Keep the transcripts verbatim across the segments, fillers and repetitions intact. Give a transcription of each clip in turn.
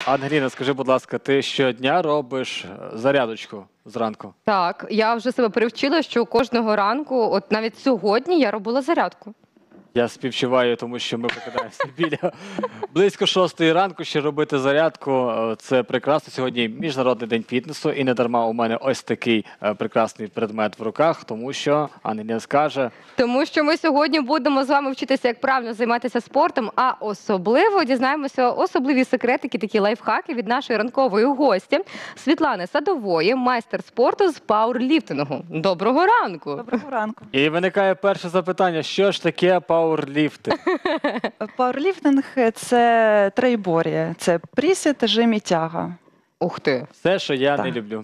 Ангеліна, скажи, будь ласка, ти щодня робиш зарядочку зранку? Так, я вже себе привчила, що кожного ранку, от навіть сьогодні я робила зарядку. Я співчуваю, тому що ми прокидаємося біля близько шостої ранку, ще робити зарядку. Це прекрасно. Сьогодні Міжнародний день фітнесу, і не дарма у мене ось такий е, прекрасний предмет в руках, тому що Ангеліна скаже... Тому що ми сьогодні будемо з вами вчитися, як правильно займатися спортом, а особливо дізнаємося особливі секретики, такі лайфхаки від нашої ранкової гості Світлани Садової, майстер спорту з пауерліфтингу. Доброго ранку! Доброго ранку. І виникає перше запитання, що ж таке пауерліфтинг? Пауерліфтинг – це троєбор'я. Це присід, жим і тяга. Ух ти! Все, що я Так. не люблю.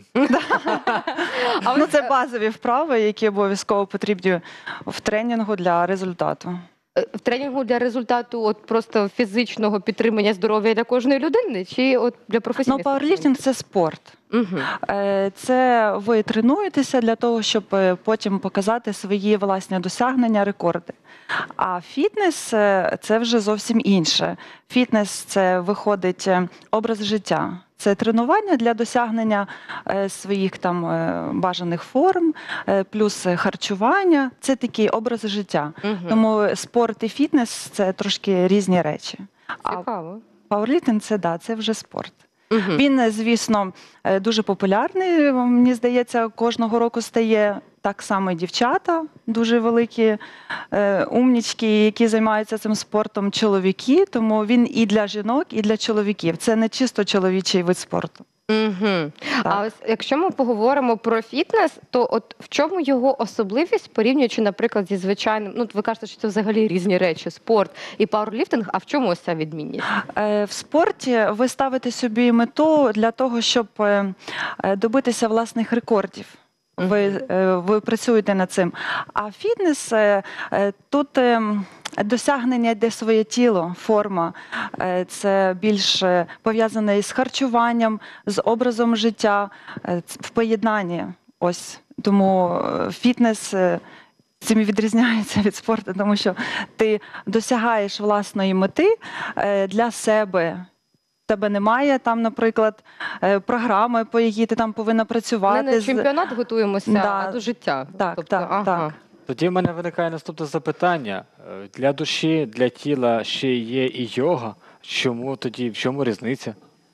А Ну, ось, це базові вправи, які обов'язково потрібні в тренінгу для результату. е, в тренінгу для результату от просто фізичного підтримання здоров'я для кожної людини, чи от для Ну, професійних? пауерліфтинг – це спорт. Угу. Е, Це ви тренуєтеся для того, щоб е, потім показати свої власні досягнення, рекорди. А фітнес е, – це вже зовсім інше. Фітнес – це виходить е, образ життя. Це тренування для досягнення е, своїх там е, бажаних форм, е, плюс харчування. Це такий образ життя. Угу. Тому спорт і фітнес – це трошки різні речі. А Цікаво. пауерліфтинг – це, да, це вже спорт. Угу. Він, звісно, е, дуже популярний. Мені здається, кожного року стає так само і дівчата, дуже великі е, умнічки, які займаються цим спортом, чоловіки. Тому він і для жінок, і для чоловіків. Це не чисто чоловічий вид спорту. Угу. А Так. ось якщо ми поговоримо про фітнес, то от в чому його особливість, порівнюючи, наприклад, зі звичайним, ну, ви кажете, що це взагалі різні речі, спорт і пауерліфтинг, а в чому ось ця відмінність? Е, В спорті ви ставите собі мету для того, щоб е, е, добитися власних рекордів. Ви, е, ви працюєте над цим. А фітнес е, е, тут е, досягнення, де своє тіло, форма. Е, Це більш е, пов'язане із харчуванням, з образом життя, е, ц- в поєднанні. Ось тому е, фітнес е, цим і відрізняється від спорту, тому що ти досягаєш власної мети е, для себе. В тебе немає там, наприклад, е, програми, по якій ти там повинна Не працювати. на з- чемпіонат готуємося, Да. а до життя. Так, Тобто, так, ага. так. Тоді в мене виникає наступне запитання. Е, Для душі, для тіла ще є і йога. Чому тоді, в чому різниця?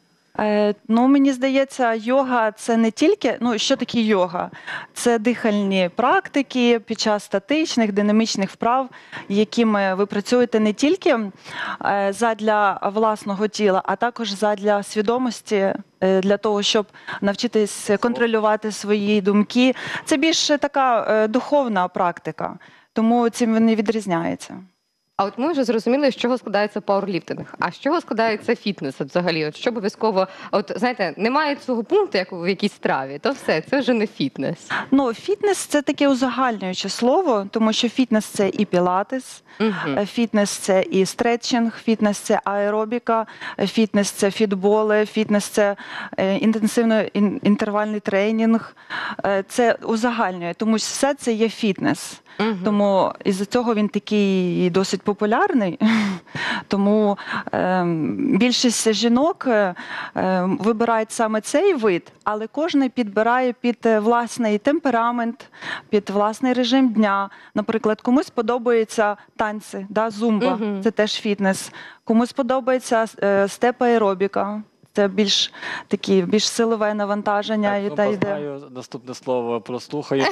Е, ну, мені здається, йога – це не тільки, ну, що таке йога? Це дихальні практики під час статичних, динамічних вправ, якими ви працюєте не тільки е, задля власного тіла, а також задля свідомості, е, для того, щоб навчитись контролювати свої думки. Це більше така е, духовна практика, тому цим вони відрізняються. А от ми вже зрозуміли, з чого складається пауерліфтинг. А з чого складається фітнес от взагалі? От що обов'язково, от знаєте, немає цього пункту, як в якійсь страві, то все, це вже не фітнес. Ну, фітнес – це таке узагальнююче слово, тому що фітнес – це і пілатес, Угу. е, фітнес – це і стретчинг, фітнес – це аеробіка, е, фітнес – це фітболи, фітнес – це е, інтенсивно-інтервальний тренінг. Е, Це узагальнює, тому що все це є фітнес. Угу. Тому із-за цього він такий досить популярний. Тому е, більшість жінок е, е, вибирають саме цей вид, але кожен підбирає під е, власний темперамент, під власний режим дня. Наприклад, комусь подобаються танці, да, зумба, Мгм. це теж фітнес. Комусь подобається е, степ-аеробіка. Це більш такі, більш силове навантаження. Так, і ну, та йде. познаю, наступне слово прослухаю.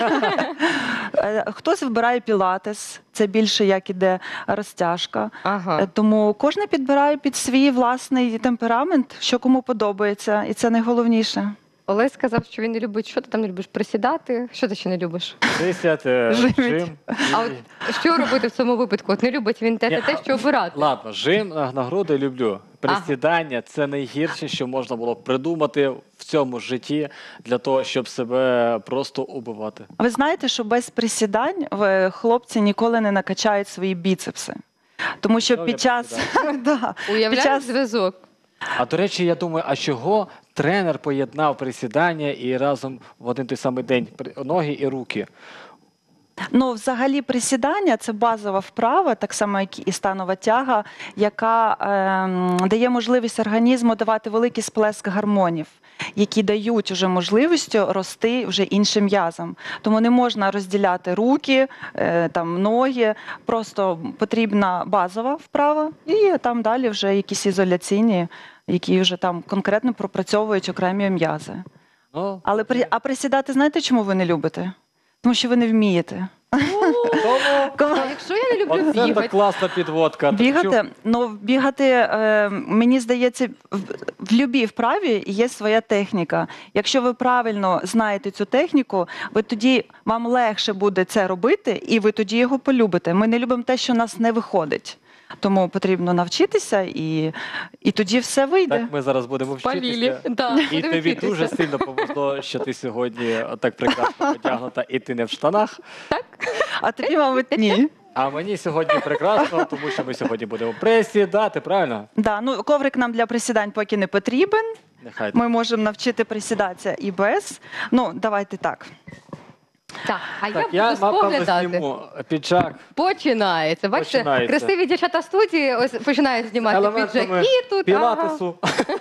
Е, Хтось вибирає пілатес, це більше як іде розтяжка. Ага. Е, Тому кожен підбирає під свій власний темперамент, що кому подобається, і це найголовніше. Олесь сказав, що він не любить, що ти там не любиш присідати, що ти ще не любиш? Присяд, е, Жим. жим. А от що робити в цьому випадку? От не любить він те, те, Ні, те, що обирати. Ладно, жим на на груди люблю. Присідання – це найгірше, що можна було б придумати в цьому житті для того, щоб себе просто убивати. Ви знаєте, що без присідань ви, хлопці ніколи не накачають свої біцепси. Тому що Ну, я під час, да, під Уявляєш час зв'язок? А до речі, я думаю, а чого тренер поєднав присідання і разом в один той самий день при- ноги і руки? Ну, взагалі, присідання – це базова вправа, так само, як і станова тяга, яка ем, дає можливість організму давати великий сплеск гормонів, які дають вже можливість рости вже іншим м'язам. Тому не можна розділяти руки, е, там, ноги, просто потрібна базова вправа, і там далі вже якісь ізоляційні, які вже там конкретно пропрацьовують окремі м'язи. Ну, Але при- а присідати, знаєте, чому ви не любите? Тому що ви не вмієте. тому А якщо я не люблю оце так бігати? класна підводка. Бігати, ну бігати, е, мені здається, в, в любій вправі є своя техніка. Якщо ви правильно знаєте цю техніку, ви тоді вам легше буде це робити, і ви тоді його полюбите. Ми не любимо те, що у нас не виходить. Тому потрібно навчитися, і, і тоді все вийде. Так ми зараз будемо Павілі. вчитися. Да, І будемо тобі вчитися. дуже сильно повезло, що ти сьогодні так прекрасно одягнута, і ти не в штанах. А тобі, мабуть, ні. А мені сьогодні прекрасно, тому що ми сьогодні будемо присідати, правильно? Да, ну, коврик нам для присідань поки не потрібен. Нехай. Ми можемо навчити присідатися і без. Ну, давайте так. Так, а Так, я я буду напевно споглядати. зніму піджак. Починається. Бачите, Починається. красиві дівчата в студії ось починають знімати Елементами піджаки тут. ага. пілатесу.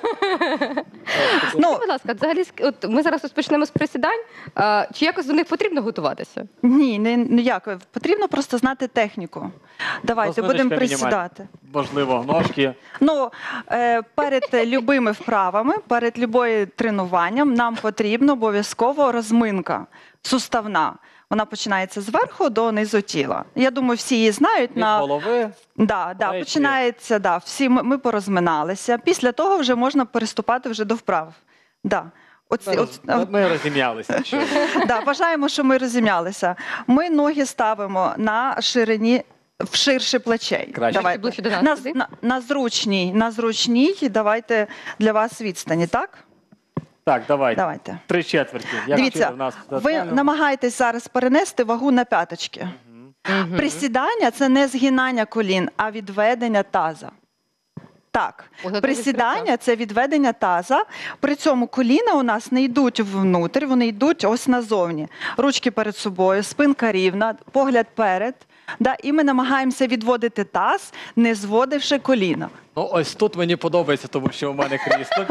Ну, Будь ласка, взагалі, ск- от ми зараз розпочнемо з присідань. А, чи якось до них потрібно готуватися? ні, не, ніяк. Потрібно просто знати техніку. Давайте Розминочка будемо мінімальна. присідати. Можливо, ножки. Ну, е, перед любими вправами, перед любою тренуванням нам потрібно обов'язково розминка суставна. Вона починається зверху до низу тіла. Я думаю, всі її знають. Від На... голови. Да, да, Плечі. починається, да, всі ми, ми порозминалися. Після того вже можна переступати вже до вправ. Да. Оці, Ми, от, роз- ми розім'ялися. Що? да, вважаємо, що ми розім'ялися. Ми ноги ставимо на ширині, в ширше плечей. Краще. Давайте. Ближче до нас На, сюди. на, на зручній, на зручній, давайте для вас відстані, так? Так, давайте. Давайте. Три четверті. Як Дивіться, вчили в нас ви Наталю. намагаєтесь зараз перенести вагу на п'яточки. Мгм. Присідання – це не згинання колін, а відведення таза. Так, Ось це присідання відкриття. – це відведення таза. При цьому коліна у нас не йдуть внутрь, вони йдуть ось назовні. Ручки перед собою, спинка рівна, погляд перед. Да, і ми намагаємося відводити таз, не зводивши коліна. Ну, ось тут мені подобається, тому що у мене крісло.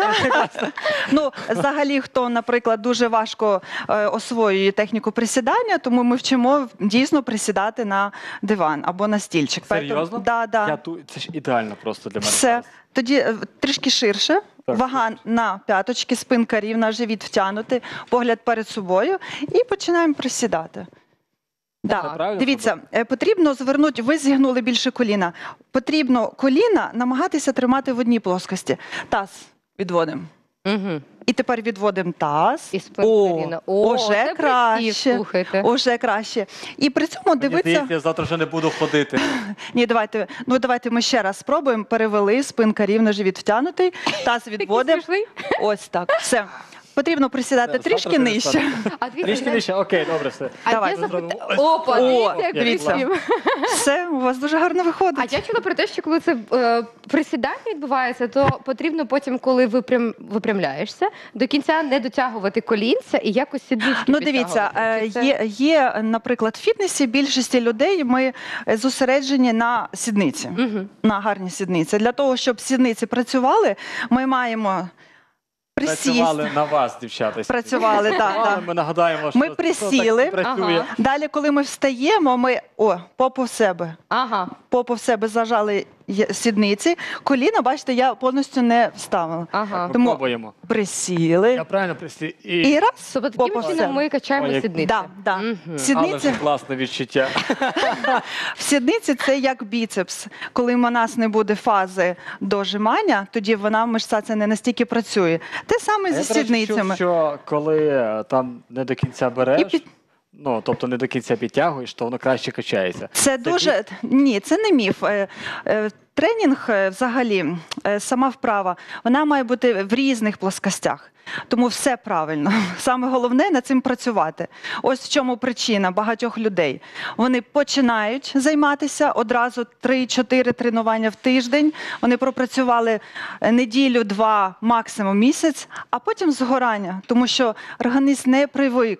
Ну, взагалі, хто, наприклад, дуже важко е, освоює техніку присідання, тому ми вчимо дійсно присідати на диван або на стільчик. Серйозно? Поэтому- Да, да. Я тут, це ж ідеально просто для мене. Все. зараз. Тоді е, трішки ширше. Так. Вага на п'яточки, спинка рівна, живіт втягнутий, погляд перед собою і починаємо присідати. Да. Це правильно Дивіться, е, потрібно звернути, ви зігнули більше коліна. Потрібно коліна намагатися тримати в одній плоскості. Таз відводимо. Мгм. І тепер відводимо таз. І спинка рівна. О, уже це краще. присів, слухайте. Уже краще. І при цьому Мені дивитися. здається, я завтра вже не буду ходити. Ні, давайте. Ну давайте ми ще раз спробуємо. Перевели, спинка рівна, живіт втягнутий, таз Такий відводимо. смішний. Ось так. Все. Потрібно присідати Все, трішки завтра нижче. перестану. А дивіться, Трішки знаєте, нижче, окей, добре, все. а Давай, я запитаю. зробимо. Опа, О, дивіться, як дивіться. присів. Все, у вас дуже гарно А виходить. я чула про те, що коли це е, присідання відбувається, то потрібно потім, коли випрям, випрямляєшся, до кінця не дотягувати колінця і якось сіднички Ну, дивіться, підтягувати. е, Чи це- є, є, наприклад, в фітнесі більшості людей ми е, зосереджені на сідниці, Мгм. на гарні сідниці. Для того, щоб сідниці працювали, ми маємо присісти. Працювали на вас, дівчата. Працювали, так. Але Да. Ми нагадаємо, що Ми це присіли. так працює. Ага. Далі, коли ми встаємо, ми о, попу в себе. Ага. Попу в себе зажали є- сідниці. Коліна, бачите, я повністю не вставила. Ага. Ми Тому- пробуємо. Присіли. Я правильно присів. І... І раз, Тобто попу таким в чином себе. ми качаємо Ой, як- сідниці. Да, да. Мгм. Але Сідниці, ж класне відчуття. в сідниці це як біцепс. Коли у нас не буде фази дожимання, тоді вона мишця це не настільки працює. Те саме А зі я, до речі, сідницями. чув, що коли е, там не до кінця береш, І під- ну, тобто не до кінця підтягуєш, то воно краще качається. Це дуже ні, це не міф. Е, е, Тренінг, е, взагалі, е, сама вправа, вона має бути в різних плоскостях. Тому все правильно. Саме головне над цим працювати. Ось в чому причина багатьох людей. Вони починають займатися одразу три-чотири тренування в тиждень. Вони пропрацювали е, неділю, два, максимум місяць, а потім згорання, тому що організм не привик.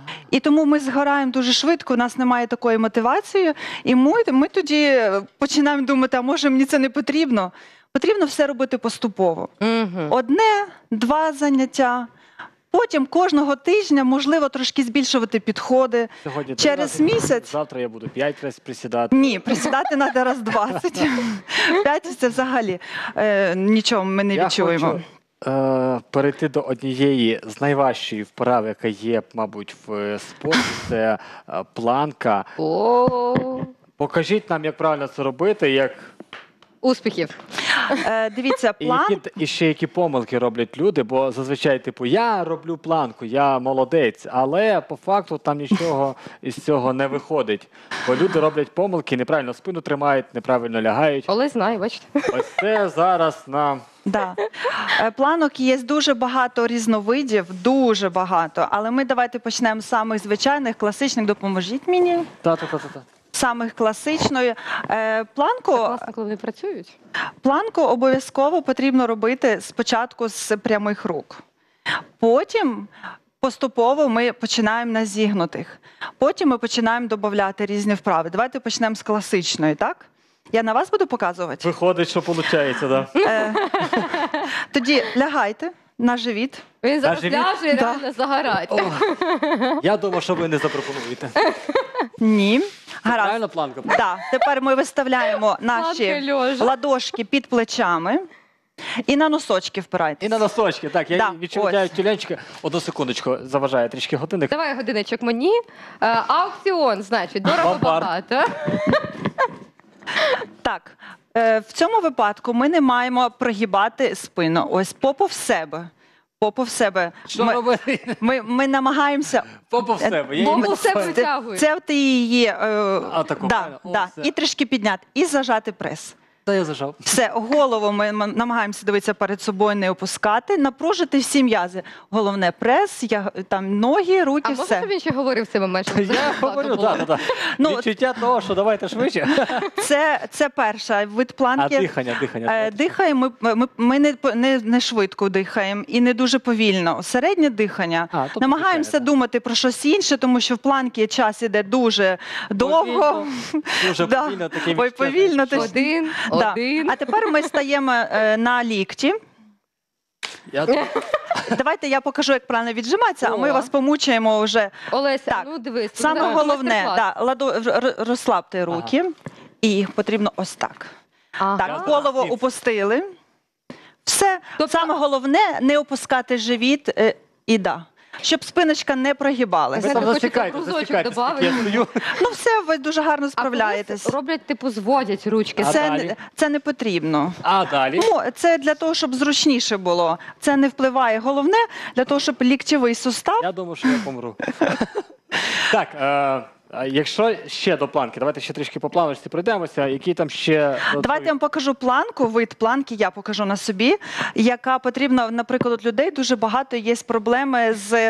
І тому ми згораємо дуже швидко, у нас немає такої мотивації, і ми, ми тоді починаємо думати, а може мені це не потрібно? Потрібно все робити поступово. Мгм. Одне, два заняття, потім кожного тижня, можливо, трошки збільшувати підходи. Сьогодні Через три рази, місяць- Завтра я буду п'ять разів присідати. Ні, присідати треба раз двадцять. П'ять – це взагалі е, нічого ми не Я відчуємо. хочу е, перейти до однієї з найважчої вправ, яка є, мабуть, в е, спорті. Це е, планка. О, Покажіть нам, як правильно це робити, як успіхів. Е, дивіться, і, план які, і ще які помилки роблять люди, бо зазвичай, типу, я роблю планку, я молодець, але по факту там нічого із цього не виходить. Бо люди роблять помилки, неправильно спину тримають, неправильно лягають. Олесь знає, бачите. Ось це зараз нам. Да. Е, Планок є дуже багато різновидів, дуже багато. Але ми давайте почнемо з самих звичайних, класичних. Допоможіть мені. Та-та-та-та. Самих класичної. Е, Планку, Класно, коли вони працюють. планку обов'язково потрібно робити спочатку з прямих рук. Потім поступово ми починаємо на зігнутих. Потім ми починаємо додавати різні вправи. Давайте почнемо з класичної, так? Я на вас буду показувати? Виходить, що виходить, да. Е, Тоді лягайте на живіт. Він зараз живіт? ляже і Да. реально загорать. О, я думав, що ви не запропонуєте. Ні. Гаразд. Правильно планка? Да. Тепер ми виставляємо наші Планка льожа. ладошки під плечами і на носочки впирайтесь. І на носочки. Так, я Да, відчуваю ось. тюленчика. Одну секундочку, заважає трішки годинник. Давай годиночок мені. Е, Аукціон, значить, дорого Бабар. багато. Так, е, в цьому випадку ми не маємо прогибати спину. Ось попу в себе. Попу в себе. Що Ми, робити? ми, ми намагаємося. Попу в себе. Я Попу її в себе бачу. витягуй. Це ти її. Е, А, таку, да, правильно. О, да, все. і трішки підняти, і зажати прес. Та я зажав. Все, голову ми м- намагаємося дивитися перед собою, не опускати, напружити всі м'язи. Головне прес, я, там ноги, руки, А можна, все. щоб він ще говорив в цей момент? щоб Я складно говорю, було? так, так. Ну, Відчуття того, що давайте швидше. Це, це перша вид А планки. дихання, дихання. Е, давайте. Дихаємо, ми, ми, ми не, по- не, не швидко дихаємо і не дуже повільно. Середнє дихання. А, тобто Намагаємося звичайно. думати про щось інше, тому що в планці час іде дуже довго. Повільно, Дуже Да. повільно таке Ой, відчуття, повільно, що- ти- Один, Да. один. А тепер ми стаємо е, на лікті. Я тут- Давайте я покажу, як правильно віджиматися, а ми О. вас помучаємо вже. Олеся, Так, ну дивись. тут Саме зараз головне, майстер-клас. да, ладо, р- р- розслабте руки, і їх потрібно ось так. Ага. Так, Я голову зрозумів. опустили. Все. Тобто- Саме головне не опускати живіт е, і да. Щоб спиночка не Ви прогибалася. Знаєте, там хочеться зачекайте, брузочок зачекайте, добавити. скільки я стою. Ну все, ви дуже гарно А справляєтесь. колись роблять, типу, зводять ручки. А Це, далі? не- це не потрібно. А далі? Ну, це для того, щоб зручніше було. Це не впливає. Головне для того, щоб ліктєвий сустав. Я думаю, що я помру. Так, е, а якщо ще до планки, давайте ще трішки по планочці пройдемося. Які там ще... Давайте я вам покажу планку, вид планки, я покажу на собі, яка потрібна, наприклад, у людей дуже багато є проблеми з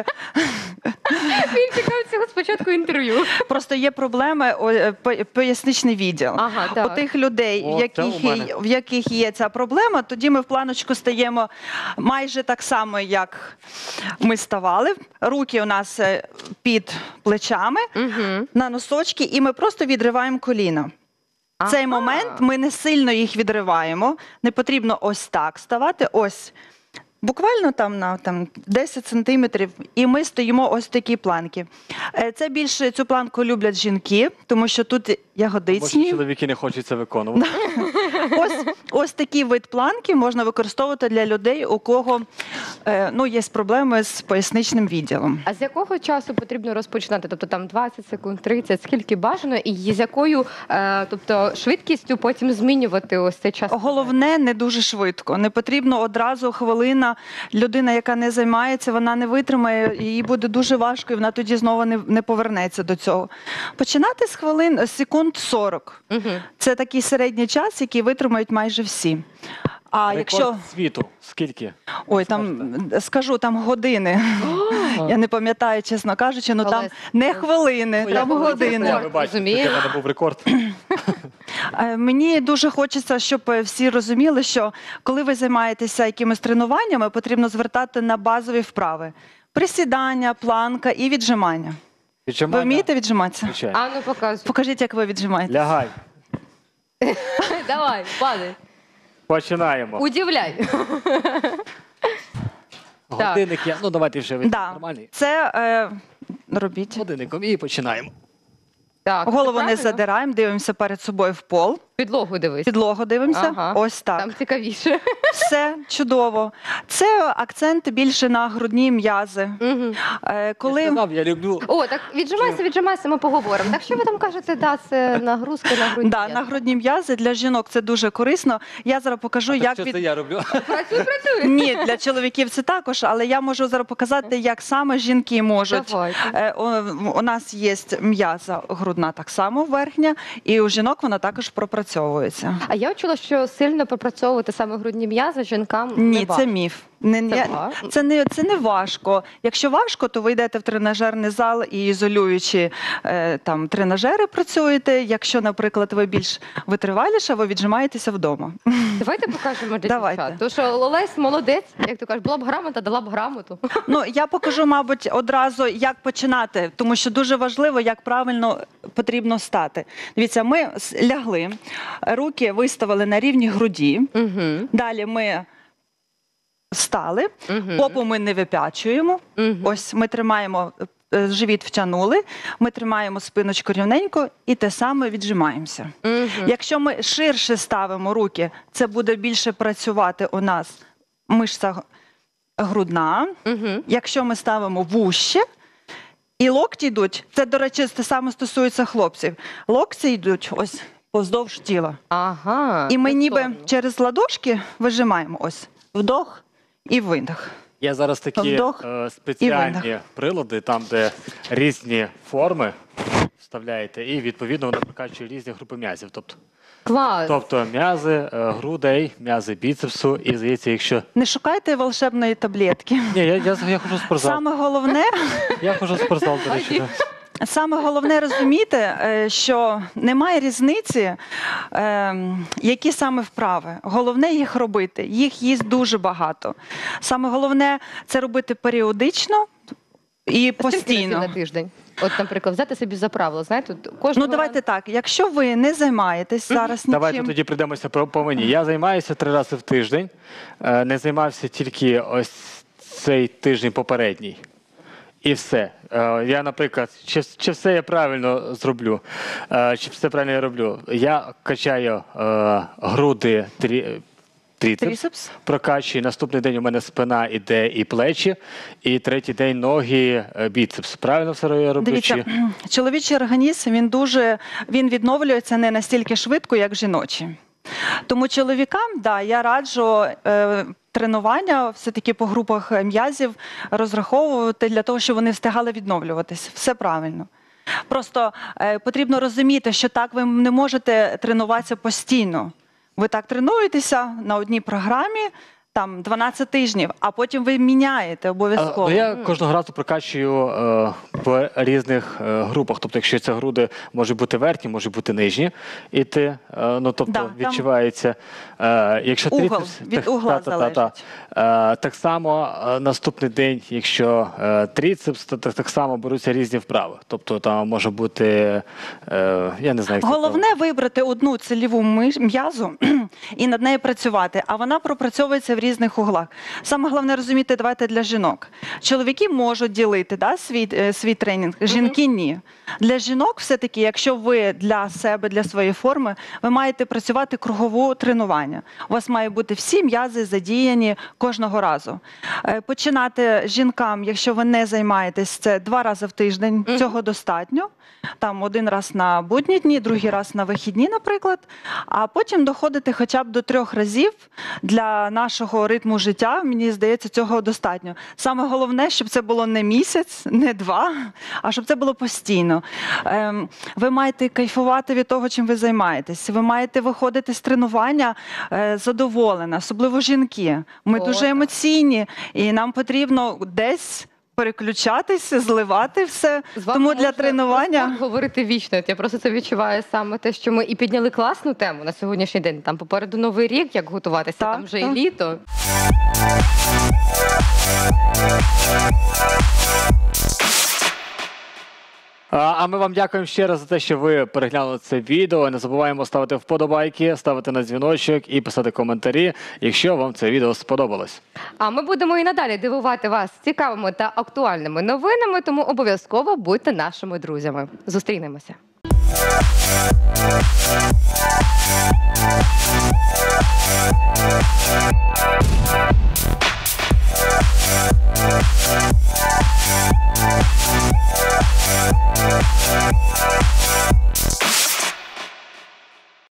Він чекав цього спочатку інтерв'ю. просто є проблеми о, е, по- поясничний відділ. Ага, У так. тих людей, О, в яких, це у мене. в яких є ця проблема, тоді ми в планочку стаємо майже так само, як ми ставали. Руки у нас е, під плечами, Угу. на носочки, і ми просто відриваємо коліна. В цей момент ми не сильно їх відриваємо. Не потрібно ось так ставати. Ось. Буквально там на там, десять сантиметрів, і ми стоїмо ось в такій планці. Е, Це більше цю планку люблять жінки, тому що тут Бо ягодичні. чоловіки не хочуть це виконувати. Ось, ось такий вид планки можна використовувати для людей, у кого е, ну, є проблеми з поясничним відділом. А з якого часу потрібно розпочинати? Тобто там двадцять секунд, тридцять, скільки бажано, і з якою е, тобто, швидкістю потім змінювати ось цей час? Головне, не дуже швидко. Не потрібно одразу хвилина. Людина, яка не займається, вона не витримає, їй буде дуже важко, і вона тоді знову не, не повернеться до цього. Починати з хвилин, з секунд сорок. Угу. Це такий середній час, який витримають майже всі. А Рекорд якщо світу, скільки? ой, там скажу там години. Я не пам'ятаю, чесно кажучи, ну там Олесь, не хвилини, Ну, я там коли години. це, ви бачите, Розумію. такий в мене був рекорд. Е, Мені дуже хочеться, щоб е, всі розуміли, що коли ви займаєтеся якимись тренуваннями, потрібно звертати на базові вправи. присідання, планка і віджимання. Ви Віджимання? вмієте віджиматися? Звичайно. А ну показуй. Покажіть, як ви віджимаєтесь. Лягай. Давай, падай. Починаємо. Удивляй. Так. Годинник я. Ну давайте вже ви Да. нормальний. Це е, робіть. Годинником і починаємо. Так, Голову це не правильно? задираємо, дивимося перед собою в пол. Підлогу дивись. Підлогу дивимося. Ага. Ось так. Там цікавіше. Все чудово. Це акцент більше на грудні м'язи. Мгм. Е, Я Коли сказав, я люблю. О, так віджимайся, віджимайся, ми поговоримо. Так що ви там кажете, да, це нагрузки на грудні? да, на грудні м'язи для жінок це дуже корисно. Я зараз покажу, Так як що від... це я роблю? Працюй, працюй. Ні, для чоловіків це також, але я можу зараз показати, як саме жінки можуть. Давайте. Е, У, у нас є м'яза грудна так само верхня, і у жінок вона також пропрацьовується. А я чула, що сильно попрацьовувати саме грудні м'язи жінкам Ні, не це важко. міф. Не, Це не, важко? це, не, це не важко. Якщо важко, то ви йдете в тренажерний зал і ізолюючи е, там тренажери працюєте. Якщо, наприклад, ви більш витриваліша, ви віджимаєтеся вдома. Давайте покажемо для Давайте. дівчат. Тому що Олесь молодець, як ти кажеш, була б грамота, дала б грамоту. Ну, я покажу, мабуть, одразу, як починати, тому що дуже важливо, як правильно потрібно стати. Дивіться, ми с- лягли, руки виставили на рівні груді. Угу. Далі ми стали, Мгм. попу ми не вип'ячуємо. Мгм. Ось ми тримаємо е, живіт втягнули, ми тримаємо спиночку рівненько і те саме віджимаємося. Мгм. Якщо ми ширше ставимо руки, це буде більше працювати у нас мишця грудна. Мгм. Якщо ми ставимо вуще, і локті йдуть, це, до речі, те саме стосується хлопців. Локті йдуть ось поздовж тіла. Ага. І ми ніби прикольно. через ладошки вижимаємо ось вдох і видох. Є зараз такі Вдох е, і спеціальні видох. прилади, там, де різні форми вставляєте, і відповідно воно прокачує різні групи м'язів. Тобто, Клас. тобто м'язи е, грудей, м'язи біцепсу, і здається, якщо. Не шукайте волшебної таблетки. Ні, я, я, я хожу в спортзал. Саме головне, Я хожу в спортзал, до речі. да. саме головне розуміти, е, що немає різниці, е, які саме вправи. Головне їх робити. Їх є дуже багато. Саме головне це робити періодично і Скільки разів постійно. на тиждень? От, наприклад, взяти собі за правило, знаєте, от кожного Ну давайте так. Якщо ви не займаєтесь зараз нічим, Давайте тоді прийдемося по, по мені. Я займаюся три рази в тиждень. Е, Не займався тільки ось цей тиждень попередній. І все. Е, Я, наприклад, чи, чи все я правильно зроблю, е, чи все правильно я роблю. Я качаю е, груди, трі, тріцепс, трицепс. прокачую. Наступний день у мене спина іде і плечі, і третій день ноги, е, біцепс. Правильно все я роблю? Дивіться, Чи... чоловічий організм він дуже він відновлюється не настільки швидко, як жіночий. Тому чоловікам, да, я раджу е, тренування все-таки по групах м'язів розраховувати для того, щоб вони встигали відновлюватись. Все правильно. Просто е, потрібно розуміти, що так ви не можете тренуватися постійно. Ви так тренуєтеся на одній програмі, там дванадцять тижнів, а потім ви міняєте А, обов'язково. ну, я кожного разу прокачую е, по різних е, групах. Тобто, якщо це груди можуть бути верхні, можуть бути нижні. Іти, е, ну, тобто, Да, там відчувається. Е, якщо угол, трицепс, від так, угла та, та, та, та. Е, так само е, наступний день, якщо е, трицепс, то так, так само беруться різні вправи. Тобто там може бути, е, я не знаю, як це Головне вибрати одну цільову ми- м'язу і над нею працювати, а вона пропрацьовується в різних углах. Саме головне розуміти, давайте для жінок. Чоловіки можуть ділити да, свій, е, свій тренінг, жінки ні. Для жінок все-таки, якщо ви для себе, для своєї форми, ви маєте працювати кругове тренування. У вас має бути всі м'язи задіяні кожного разу. Е, Починати жінкам, якщо ви не займаєтесь, це два рази в тиждень, цього достатньо. Там один раз на будні дні, другий раз на вихідні, наприклад. А потім доходити хоча б до трьох разів для нашого ритму життя, мені здається, цього достатньо. Саме головне, щоб це було не місяць, не два, а щоб це було постійно. Ем, ви маєте кайфувати від того, чим ви займаєтесь. Ви маєте виходити з тренування е, задоволена, особливо жінки. Ми О, дуже так. емоційні, і нам потрібно десь переключатися, зливати все. З вами Тому можна для тренування... про спорт говорити вічно. От я просто це відчуваю саме те, що ми і підняли класну тему на сьогоднішній день. Там попереду Новий рік, як готуватися, Так, там вже так. і літо. А а ми вам дякуємо ще раз за те, що ви переглянули це відео. Не забуваємо ставити вподобайки, ставити на дзвіночок і писати коментарі, якщо вам це відео сподобалось. А ми будемо і надалі дивувати вас цікавими та актуальними новинами, тому обов'язково будьте нашими друзями. Зустрінемося.